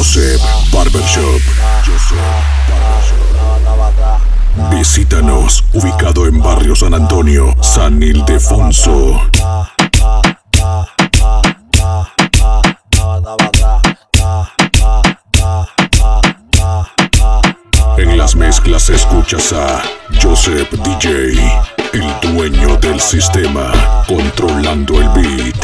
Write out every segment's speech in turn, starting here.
Joseph Barbershop. Visítanos, ubicado en Barrio San Antonio, San Ildefonso. En las mezclas escuchas a Joseph DJ, el dueño del sistema, controlando el beat.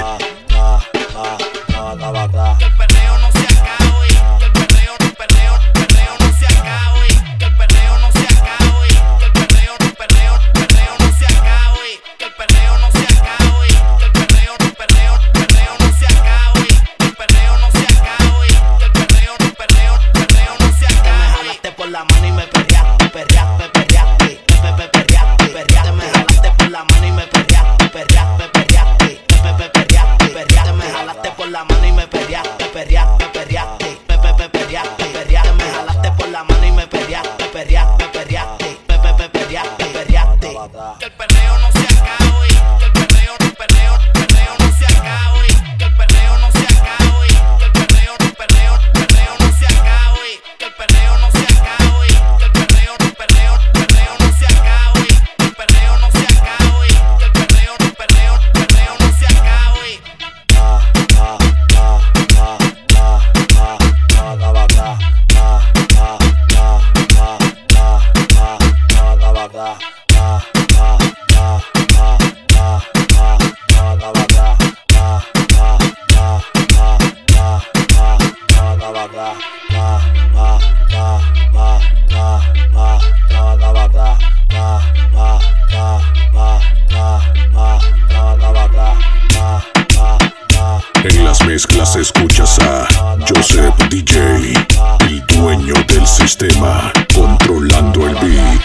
Que el perreo no se acabe, que el perreo no se acabe, que el perreo no se acabe, que el perreo no se acabe, que el perreo no se acabe, que el perreo no se acabe, que el perreo no se acabe, que el perreo no se acabe. Me jalaste por la mano y me perreaste, perreaste, perreaste, perreaste, perreaste. Me jalaste por la mano y me perreaste, perreaste, perreaste, perreaste, perreaste. Me jalaste por la mano y me perreaste, perreaste, perreaste, perreaste, perreaste. Me jalaste por la mano y me perreaste, perreaste, perreaste, perreaste, perreaste. Que el perreo no se acabe, que el perreo no se acabe, que el perreo no se acabe, que el perreo no se acabe, que el perreo no se acabe, que el perreo no se acabe, que el perreo no se acabe, que el perreo no se acabe. En las mezclas escuchas a Joseph DJ, el dueño del sistema, controlando el beat.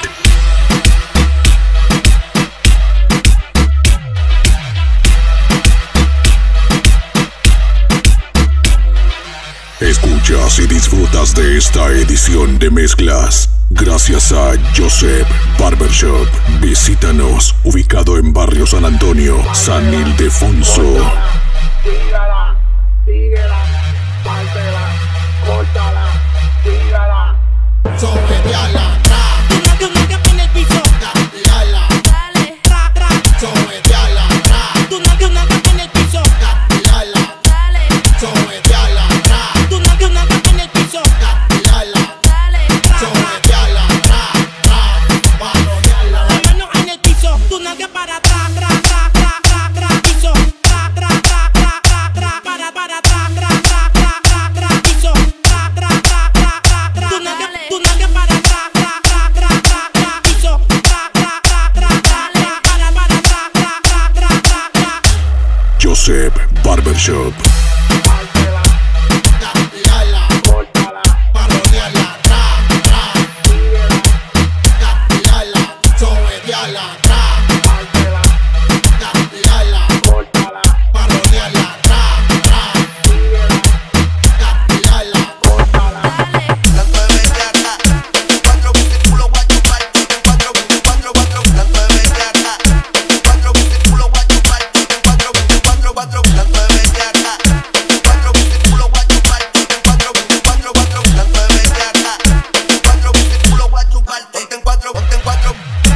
Escuchas y disfrutas de esta edición de mezclas gracias a Joseph Barbershop. Visítanos, ubicado en Barrio San Antonio, San Ildefonso. Sígala, síguela, pártela, córtala, sígala. Someteala, tra. Tú no que pone el piso. Gatilala, Dale, tra, tra. someteala, tra. Tú no que pone el piso. Gatilala, Dale, someteala, tra. tú no que pone el piso. Gatilala, Dale, tra, tra. someteala, tra, tra. Manoneala, La mano en el piso. Tú no que para tra, tra, tra, tra, tra, tra, piso. Tra, tra, tra, tra, tra, tra. Para, tra, tra, tra, tra, tra, piso. Tra, tra, tra, tra, tra, tra. Tú no que para tra, tra, tra, tra, tra, tra, piso. Tra, tra, tra, tra, tra, tra. Para, tra, tra, tra, tra, tra. Joseph Barbershop. Pártela, gatilala, córtala, manoneala, tra, tra. síguela, Gatilala, someteala, tra. pártela, Gatilala, córtala, manoneala, tra, tra. síguela, Gatilala, córtala. Blanco de bellaca, 4 veces culo voy a chupar, 4 veces 4, blanco de bellaca, 4 veces culo voy a chupar, 4 veces 4, blanco de bellaca, 4 veces culo voy a chupar, 4 veces 4, blanco de bellaca, 4 veces culo voy a chupar, ponte en 4, ponte en 4.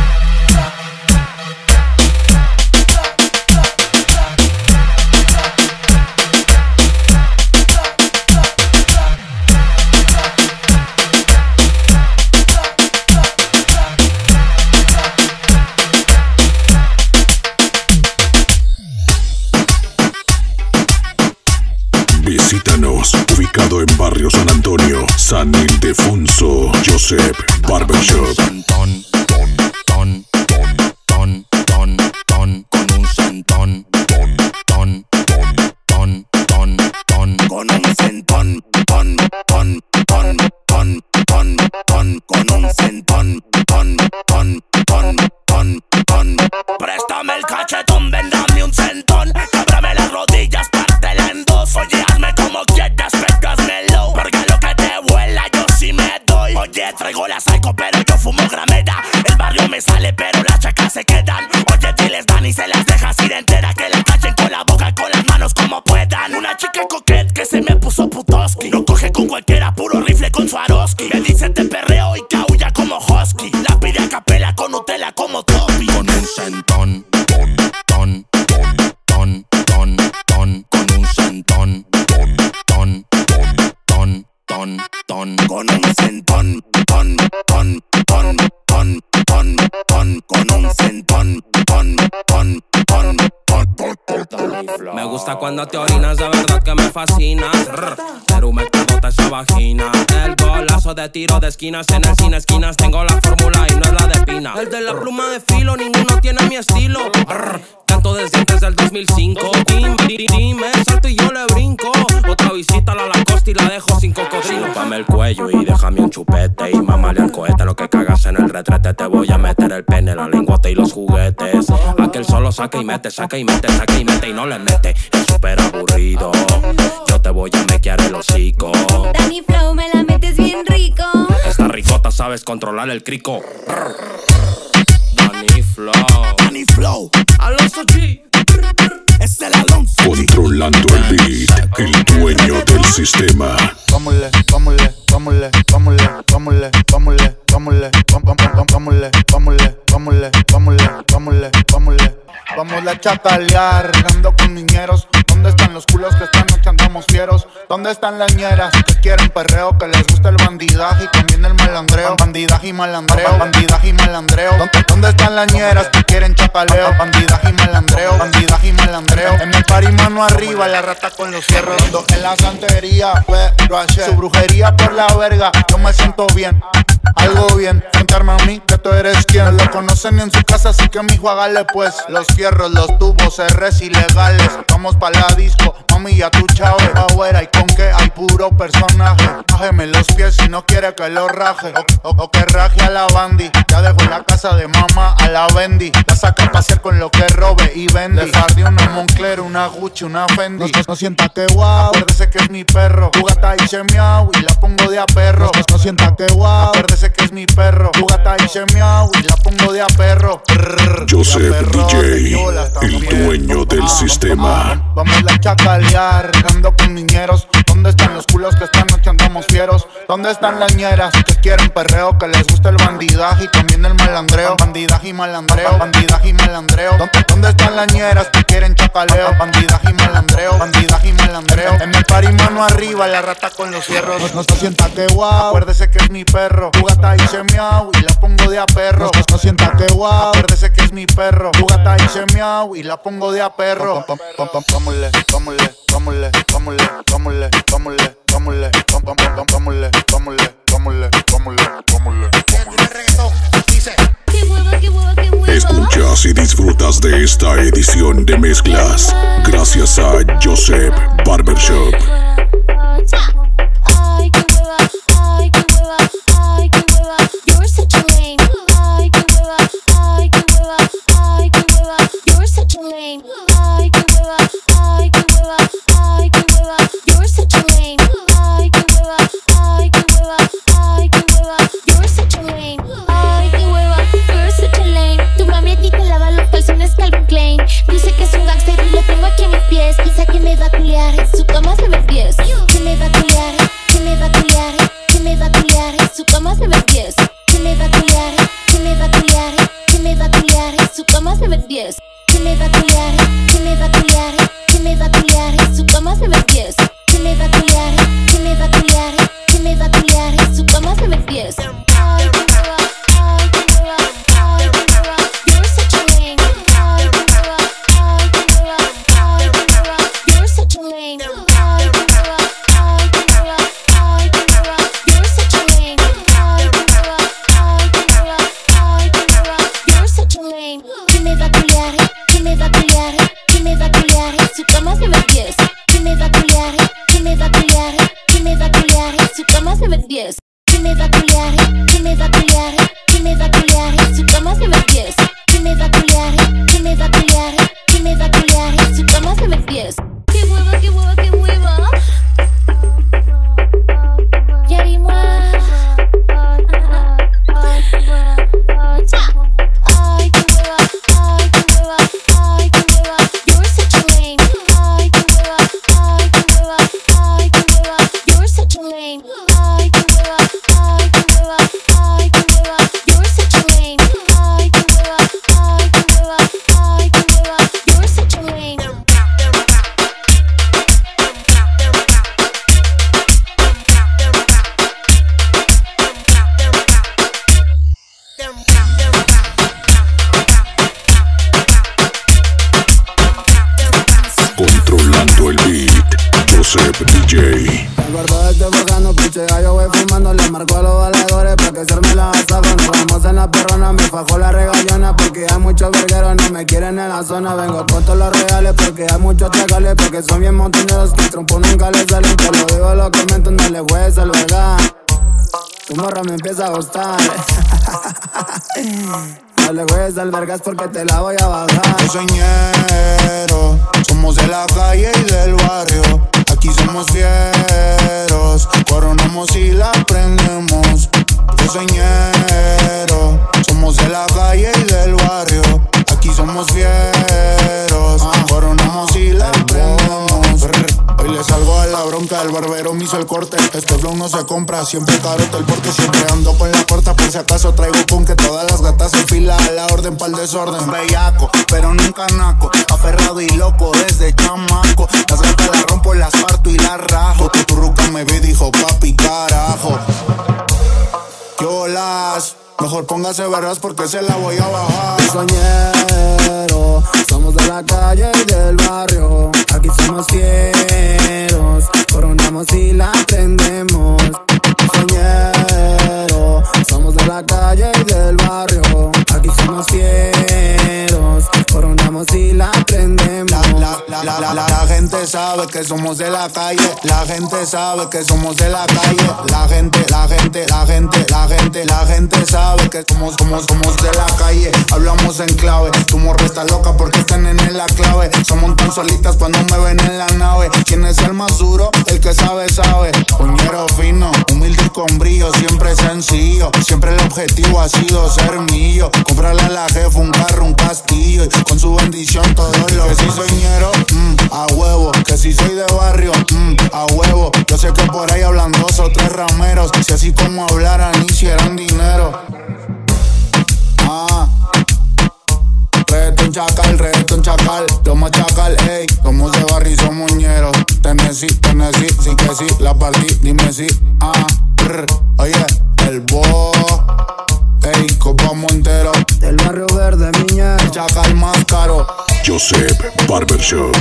Visítanos, ubicado en Barrio San Antonio, San Ildefonso. Joseph Barbershop. Ton, ton, ton, ton, ton, ton, ton, con un centón. Ton, ton, ton, ton, ton, ton, con un centón. Ton, ton, ton, ton, ton, ton, con un centón. Ton, ton, ton, ton, ton. Préstame el cachetón, véndame un centón. Cábrame las rodillas, pártela en dos. Oye, hazme como quieras, pégásmelo. Porque lo que te vuela yo sí me doy. Oye, traigo la psycho, pero yo fumo gramera. El barrio me sale, pero las chacas se quedan. Oye, diles dan y se las dejas ir entera. Que la cachen con la boca y con las manos como puedan. Una chica coquette que se me puso putoski. No coge con cualquiera. ton, ton, con un centón, ton, ton, ton, ton, ton, ton, con un centón, ton, ton, ton, ton, ton. Me gusta cuando te orinas, de verdad que me fascina. Pero me explota esa vagina. El golazo de tiro de esquinas, en el cine esquinas tengo la fórmula y no es la de Pina. El de la pluma de filo, ninguno tiene mi estilo. Canto desde antes del 2005. Dime, salto y yo le brinco. Otra visita a la Lacoste y la dejo sin cocodrilo. Chúpame el cuello y déjame un chupete. Y mamale al cohete, lo que cagas en el retrete. Te voy a meter el pene, la lengüota y los juguetes. Aquel solo saca y mete, saca y mete, saca y mete y no le mete. Es súper aburrido. Yo te voy a mequear el hocico. Danny Flow, me la metes bien rico. Esta ricota sabes controlar el crico. Danny Flow. Danny Flow. Alonso G. Es el Alonso. Controlando el beat, el dueño del sistema. Vámonos, vámonos, vámonos, vámonos, vámonos, vámonos, vámonos, vámonos, vámonos, vámonos, vámonos, vámonos, vámonos. Vamos a chacalear, ando con niñeros. ¿Dónde están los culos que esta noche andamos fieros? ¿Dónde están las ñeras que quieren perreo? Que les gusta el bandidaje y también el malandreo. Bandidaje y malandreo, bandidaje y malandreo. ¿Dónde están las ñeras que quieren chacaleo? Bandidaje y malandreo, bandidaje y malandreo. En el party mano arriba, la rata con los fierros. En la santería, su brujería por la verga. Yo me siento bien, algo bien. Contarme a mí que tú eres quien. No lo conocen ni en su casa, así que mijo hágale pues. Los fierros, los tubos, R's ilegales. Vamos pa' la disco, mami ya tu chave. Afuera y con que hay puro personaje. Bájeme los pies si no quiere que lo raje. O que raje a la bandi. Ya dejó la casa de mamá a la Bendy. La saca a pasear con lo que robe y vende. Le fardí una Moncler, una Gucci, una Fendi. No sienta que guau, acuérdese que es mi perro. Tu gata dice miau y la pongo de a perro. No sienta que guau, acuérdese que es mi perro. Tu gata dice miau y la pongo de a perro. Joseph DJ, el dueño del sistema. Vamos a chacalear, ando con niñeros. ¿Dónde están los culos que esta noche andamos fieros? ¿Dónde están las ñeras que quieren perreo? Que les gusta el bandidaje y también el malandreo. Bandidaje y malandreo, bandidaje y malandreo. ¿Dónde están las ñeras que quieren chacaleo? Bandidaje y malandreo, bandidaje y malandreo. En el party mano arriba, la rata con los fierros. No sienta que guau, acuérdese que es mi perro. Tu gata dice miau y la pongo de a perro. No sienta que guau, acuérdese que es mi perro. Tu gata dice miau y la pongo de a perro. Vámonos, vámonos, vámonos, vámonos, vámonos, vámonos, vámonos, vámonos, vámonos, vámonos, vámonos. Qué hueva, qué hueva, qué hueva. Escuchas y disfrutas de esta edición de mezclas gracias a Joseph Barbershop. Ay, qué hueva, ay, qué hueva, ay, qué hueva. You're such a lame. Ay, qué hueva, ay, qué hueva, ay, qué hueva. You're such a lame. Ay, qué hueva, ay, qué hueva, ay, qué hueva. You're such a lame. Ay, qué hueva, ay, qué hueva, ay, qué hueva. You're such a lame. Ay, qué hueva, you're such a lame. Tu mami a ti te lava los calzones Calvin Klein. Dice que es un gangster y lo tengo aquí a mis pies. Piensa que me va a culiar, en su cama se me pies. Que me va a culiar, que me va a culiar, que me va a culiar, en su cama se me pies. Que me va a culiar, que me va a culiar, que me va a culiar, en su cama se me pies. Que me va a culiar, que me va a culiar, que me va a culiar, en su cama se me pies. Que me va a culiar, que me va a culiar, que me va a culiar, en su cama se me pies. Ay, qué hueva, ay, qué hueva, ay, qué hueva. You're such a lame. Ay, qué hueva, ay, qué hueva, ay, qué hueva. You're such a lame. Ay, qué hueva, ay, qué hueva, ay, qué hueva. You're such a lame. Ay, qué hueva, ay, qué hueva, ay, qué hueva. You're such a lame. Que me va a culiar, que me va a culiar, que me va a culiar, en su cama se me pies. Que me va a culiar, que me va a culiar, que me va a culiar, en su cama se me pies. Que me va a culiar, que me va a culiar, que me va a culiar, en su cama se me pies. Que me va a culiar, que me va a culiar, que me va a culiar, en su cama se me pies. Qué hueva, qué hueva, qué hueva. Yarima. Ay, qué hueva, ay, qué hueva, ay, qué hueva. You're such a lame. Ay, qué hueva, ay, qué hueva, ay, qué hueva. You're such a lame. Ay, qué hueva, ay, qué hueva, ay, qué hueva. You're such a lame. Ay, qué hueva, ay, qué hueva, ay, qué hueva. You're such a lame. Joseph DJ. El gordo estoy buscando pinche gallo, voy fumando. Le marco a los valedores pa' que se arme la saca. Nos vamos en la perrona, me fajó la regallona. Porque hay muchos vergueros, no me quieren en la zona. Vengo con todos los reales porque hay muchos chacales. Porque son bien montoneros que el trompo nunca les salen. Te lo digo, lo comento, no le puedes albergar. Tu morra me empieza a gustar. No le juegues al vergas porque te la voy a bajar. Yo soy ñero, somos de la calle y del barrio. Aquí somos fieros, coronamos y la prendemos. Yo soy ñero, somos de la calle y del barrio. Aquí somos fieros, coronamos y la prendemos. Hoy le salgo a la bronca, el barbero me hizo el corte. Este flow no se compra, siempre caroto el porte. Siempre ando con la corta, por si acaso traigo con que todas las gatas en fila a la orden pa'l desorden. Bellaco, pero nunca naco, aferrado y loco desde chamaco. Las gatas las rompo, las parto y las rajo. Tu ruca me ve y dijo papi carajo. Yo las, mejor póngase vergas porque se la voy a bajar. Soñero, somos de la calle y del barrio. Aquí somos fieros, coronamos y la prendemos. Soñero, somos de la calle y del barrio. Aquí somos fieros, coronamos y la prendemos. La gente sabe que somos de la calle. La gente sabe que somos de la calle. La gente sabe que somos de la calle. Hablamos en clave. Tu morra está loca porque están en la clave. Somos tan solitas cuando me ven en la nave. ¿Quién es el más duro? El que sabe, sabe. Puñero fino, humilde y con brillo. Siempre sencillo. Siempre el objetivo ha sido ser mío. Comprarle a la jefa un carro, un castillo. Y con su bendición todo lo que sí soy ñero, a huevo. Que si soy de barrio, a huevo. Yo sé que por ahí hablan 2 o 3 rameros. Si así como hablaran hicieran dinero. Reggaeton chacal, lo más chacal, ey. Somos de barrio y somos ñeros. Tennessee, sí que sí, la partí, dime si. Oye, el bo, ey, Copa Montero. Del barrio verde, miña. El chacal más caro. Joseph Barbershop.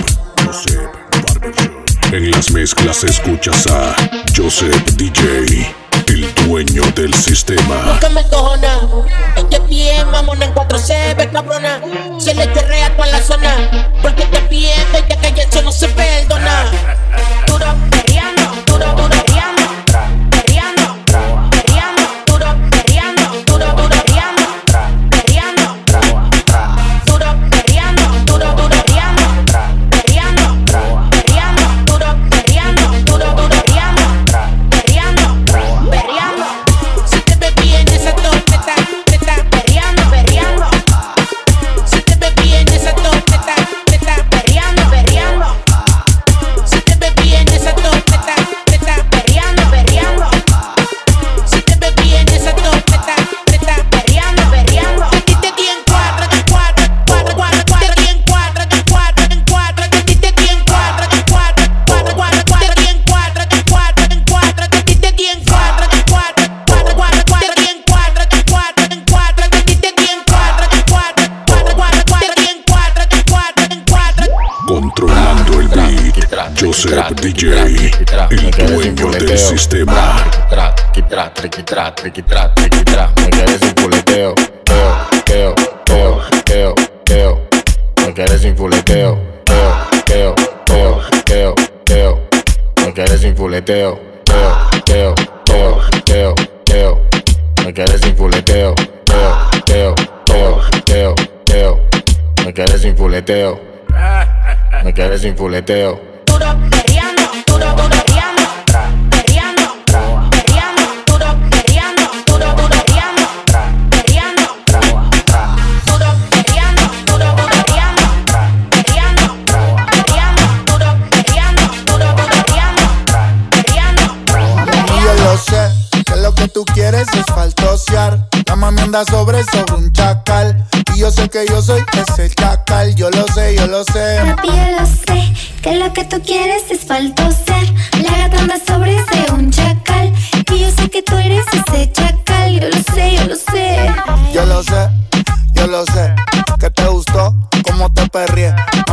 En las mezclas escuchas a Joseph DJ, el dueño del sistema. Nunca me cojona, ella es bien, mamona en 4C, cabrona. Se le chorrea a toda la zona, porque te pierde ya que eso no se perdona. Duro perreando, duro perreando, perreando, perreando, duro perreando, duro perreando, perreando, duro perreando, duro perreando, perreando, perreando, duro perreando, duro perreando, perreando, perreando. Si te ves bien esa torpeta, te está perreando, perreando. Si te ves bien esa torpeta, te está perreando, perreando. Si te ves bien esa torpeta, te está perreando, perreando. Si te ves bien esa torpeta, te está perreando, perreando. A ti te di en 4, en 4, 4, 4, 4, te di en 4, en 4, en 4, a ti te di en 4, en 4, 4, 4, 4, te di en 4, en 4, en 4, a ti te di en 4, en 4, 4, 4, 4, te di en 4, en 4, en 4, a ti te di en 4, en 4, 4, 4, 4, te di en 4, en 4, en 4. Controlando el beat, Joseph DJ, el dueño del sistema. Me quedé sin fuleteo, me quedé sin fuleteo, me quedé sin fuleteo, me quedé sin fuleteo, me quedé sin fuleteo, me quedé sin fuleteo. Duro perreando, duro perreando, perreando, perreando, duro perreando, duro perreando, perreando, duro perreando, duro perreando, perreando, perreando, duro perreando, duro perreando, perreando. Y yo lo sé, que lo que tú quieres es faltosear. La mami anda sobre un chacal. Y yo sé que yo soy ese chacal. Yo lo sé, yo lo sé. Papi, yo lo sé, que lo que tú quieres es faltosear. La gata anda sobre un chacal. Y yo sé que tú eres ese chacal. Yo lo sé, yo lo sé. Yo lo sé, que te gustó, como te perrié. Nada más te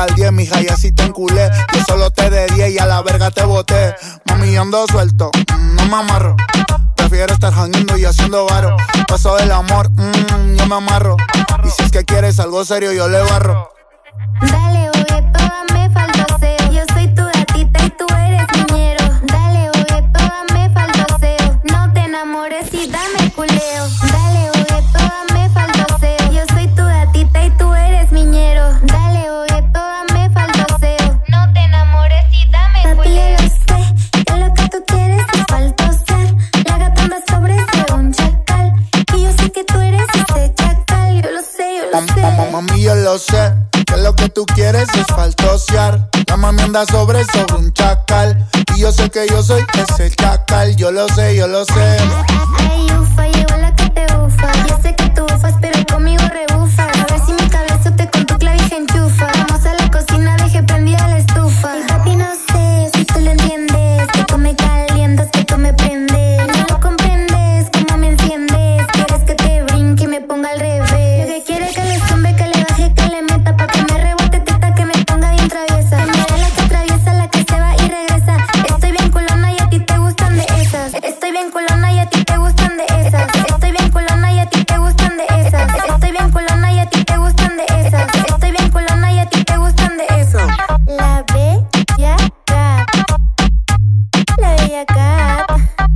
al 10, mija, y así te enculé. Yo solo te de 10 y a la verga te boté. Mami, yo ando suelto, no me amarro. Prefiero estar jangueando y haciendo varo. Paso del amor, yo me amarro. Y si es que quieres algo serio, yo le barro. Dale, bogueto, dame falsoseo. Yo soy tu gatita y tú eres miñero. Dale, bogueto, dame falsoseo. No te enamores y dame culeo. Dale, bogueto, dame falsoseo. Yo soy tu gatita y tú eres miñero. Dale, bogueto, dame falsoseo. No te enamores y dame culeo. Papi, yo sé que lo que tú quieres es faltosear. La gata anda sobre ese un chacal. Y yo sé que tú eres ese chacal. Yo lo sé, yo lo sé. Mami, yo lo sé. Que lo que tú quieres es faltosear. La mami anda sobre un chacal. Y yo sé que yo soy ese chacal. Yo lo sé, yo lo sé. Ay, ufa, llegó la que te ufa. Yo sé que tú ufas, pero conmigo rebufa. A ver si mi cabezote con tu clavija enchufa. Vamos a la cocina, dejé prendida la estufa. Y papi, no sé si tú lo entiendes. Que tú me calientas, que tú me prendes. No lo comprendes, cómo me enciendes. Quieres que te brinque y me ponga al revés. Lo que quiere que le zumbe, que le baje, que le meta. Pa' que me rebote teta, que me ponga bien traviesa. Que me dé la que atraviesa, la que se va y regresa. Estoy bien culona y a ti te gustan de esas. Estoy bien culona y a ti te gustan de esas. Estoy bien culona y a ti te gustan de esas. Estoy bien culona y a ti te gustan de esas. Estoy bien culona y a ti te gustan de esas. La bella cat. La bella cat.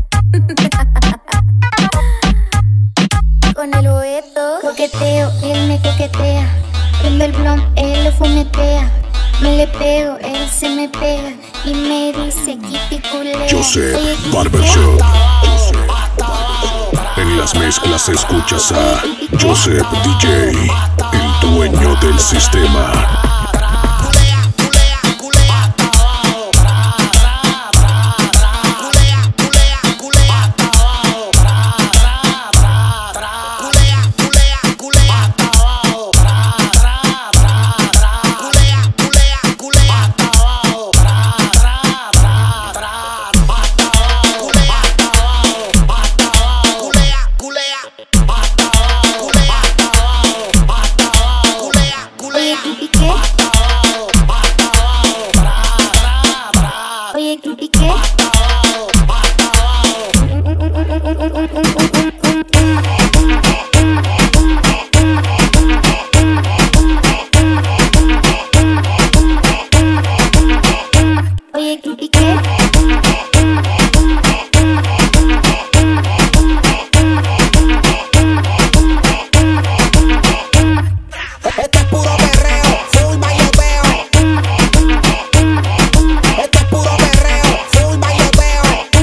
Con el boeto coqueteo, él me coquetea. Prendo el blunt, él lo fumetea. Me le pego, él se me pega. Y me dice quipiculea. Joseph Barbershop. En las mezclas escuchas a Joseph DJ, el dueño del sistema. Oye, ¿y qué? Oye, ¿y qué? Esto es puro perreo, full bailoteo. Esto es puro perreo, full bailoteo.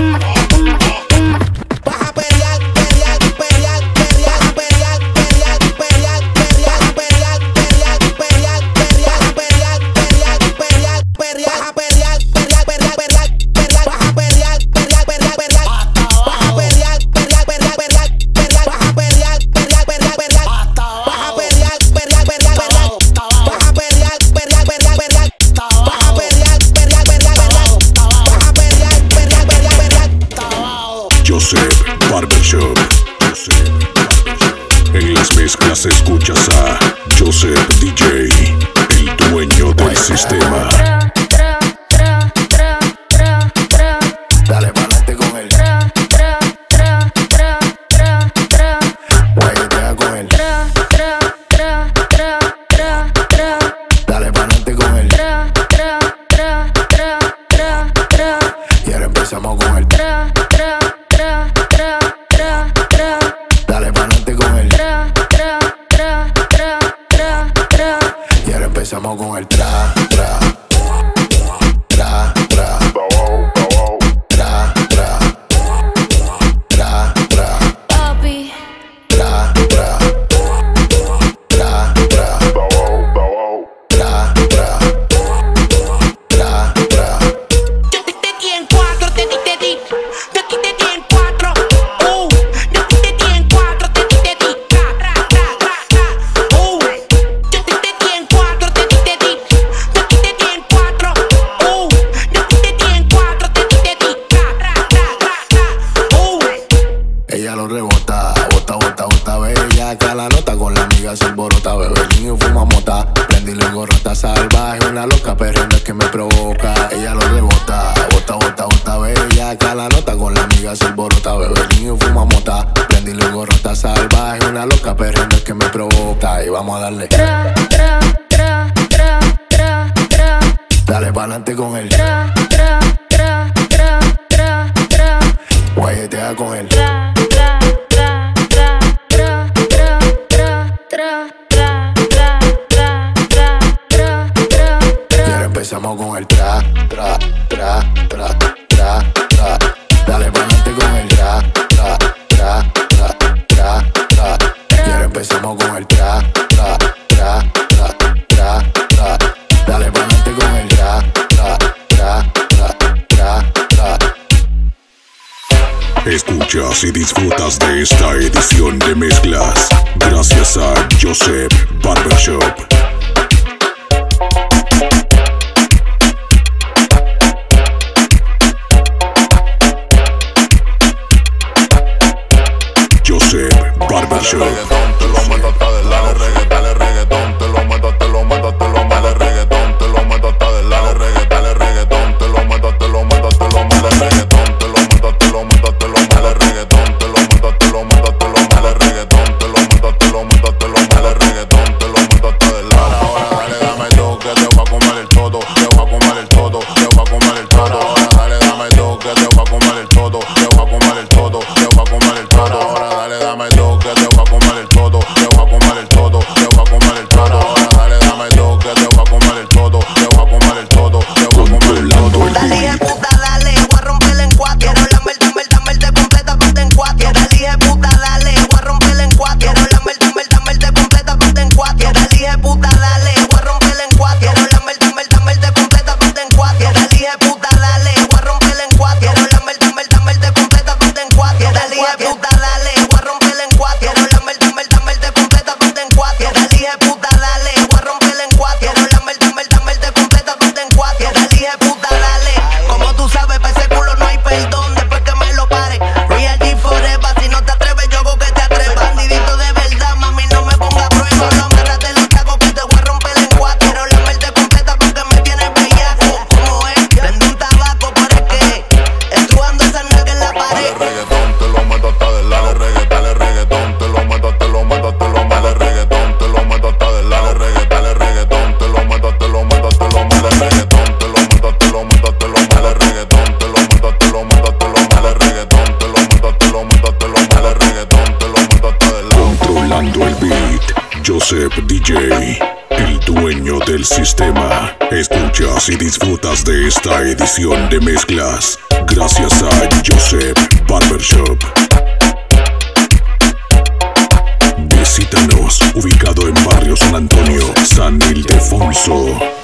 Vas a pelear, pelear, pelear, pelear, pelear, pelear, pelear, pelear, pelear, pelear, pelear, pelear, pelear, pelear, pelear, pelear, vas a pelear, pelear, pelear, pelear, pelear, vas a pelear, pelear, pelear, pelear, vas a pelear, pelear, pelear, pelear, pelear, vas a pelear, pelear, pelear, pelear, vas a pelear, pelear, pelear, pelear, vas a pelear, pelear, pelear, pelear, vas a pelear, pelear, pelear, pelear, vas a pelear, pelear, pelear, pelear. Joseph Barbershop. En las mezclas escuchas a Joseph DJ, el dueño del sistema. Dale pa'lante con él. Guayetea con él. Dale pa'lante con él. Y ahora empezamos con él. Dale pa'lante con él. Y ahora empezamos con el tra, tra. Tra, tra. Tra, tra. Tra, tra. Papi. Tra, tra. Tra, tra. Tra, tra. Tra, tra. Yo te di en 4, te di. una loca perreando es que me provoca. Ella lo rebota, bota, bota, bota, bella. Acá la nota con la amiga se alborota. Bebe el niño fuma mota, prendí luego rota salvaje. Una loca perreando es que me provoca. Y vamos a darle Tra, tra, tra, tra, tra, tra. dale pa'lante con él. Tra, tra, tra, tra, tra, tra. Guayetea con él. Tra, tra, tra, tra, tra, tra, tra, tra, tra, tra, tra, tra, tra, tra. Y ahora empezamos con el tra, tra, tra, tra, tra, tra. Dale pa'lante con el tra, tra, tra, tra, tra, tra. Y ahora empezamos con el tra, tra, tra, tra, tra, tra. Dale pa'lante con el tra, tra, tra, tra, tra, tra. Escuchas y disfrutas de esta edición de mezclas gracias a Joseph Barbershop. Joseph Barbershop. Te lo meto hasta del lado, dale reggaetón, te lo meto, te lo meto, te lo meto, reggaetón, te lo meto hasta del lado, dale reggaetón, te lo meto, te lo meto, te lo meto, reggaetón, te lo meto, te lo meto, te lo meto, reggaetón, te lo meto, te lo meto, te lo meto, reggaetón, te lo meto, te lo meto, te lo meto, reggaetón, te lo meto hasta del lado. Ahora dale, dame dos que te voy a comer el todo, te voy a comer el todo, te voy a comer el todo. Ahora dale, dame dos que te voy a comer el todo, te voy a comer el todo, te voy a comer el todo. Ahora dale, dame dos que te voy a comer el todo, te voy a comer el todo, te voy a comer el todo. Ahora dale, dame dos que te voy a comer el todo, te voy a comer el todo, te voy a comer el todo. Dale, hija puta, dale, voy a romperle en cuatro. Quiero lamerte completa, ponte en cuatro. Dale, hija puta, dale, voy a romperle en cuatro. Quiero lamerte completa, ponte en cuatro. Dale, hija puta, dale, voy a romperle en cuatro. Quiero lamerte completa, ponte en cuatro. Dale, hija puta, dale, voy a romperle en cuatro. Quiero lamerte completa, ponte en cuatro. Dale, hija puta, dale, voy a romperle en cuatro. Quiero lamerte completa, ponte en cuatro. Dale, hija puta, dale, voy a romperle en cuatro. Quiero lamerte completa, ponte en cuatro. Dale, hija puta, dale. Como tú sabes, pa' ese culo no hay perdón después que me lo pare. Real G forever, si no te atreves, yo hago que te atrevas. Bandidito de verdad, mami, no me ponga a prueba. No amárrate los tacos que te voy a romper en cuatro. Quiero lamerte completa porque me tienes bellaco. Como es, prende un tabaco, pero es que estrujando esa nalga en la pared. Dale reggaetón, te lo meto hasta del lado, dale reggaetón, te lo meto, te lo meto, te lo meto, reggaetón, te lo meto hasta del lado, dale reggaetón, te lo meto, te lo meto, te lo meto, reggaetón, te lo meto, te lo meto, te lo meto, reggaetón, te lo meto, te lo meto, te lo meto, reggaetón, te lo meto, te lo meto, te lo meto, reggaetón, te lo meto hasta del lado. Controlando el beat, Joseph DJ, el dueño del sistema. Escuchas y disfrutas de esta edición de mezclas gracias a Joseph Barbershop. Visítanos, ubicado en Barrio San Antonio, San Ildefonso.